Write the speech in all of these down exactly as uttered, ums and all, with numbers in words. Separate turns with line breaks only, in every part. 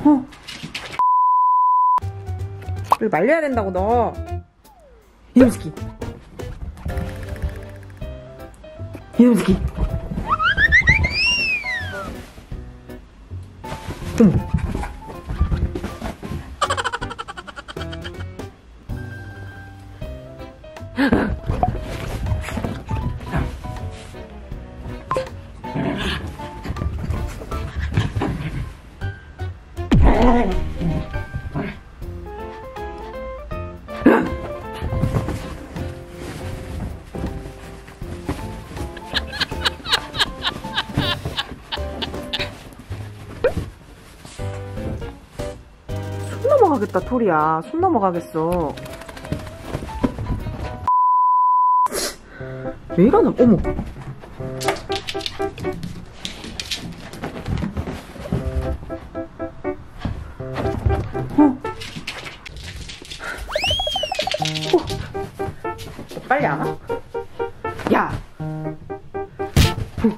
어. 여기 말려야 된다고 너. 이놈 새끼. 이놈 새끼. 어머. 손 넘어가겠다 토리야. 손 넘어가겠어. 왜 이러나. 어머. 어. 어. 빨리 안 와. 야. 어.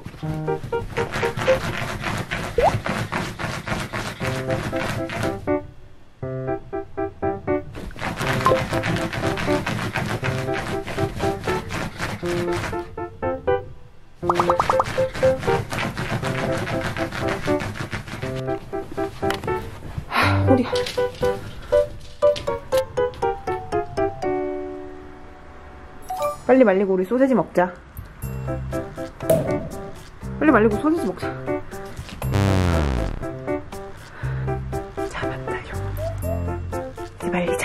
하, 어디야? 빨리 말리고 우리 소세지 먹자. 빨리 말리고 소세지 먹자. 잡았다, 요. 이제 말리자.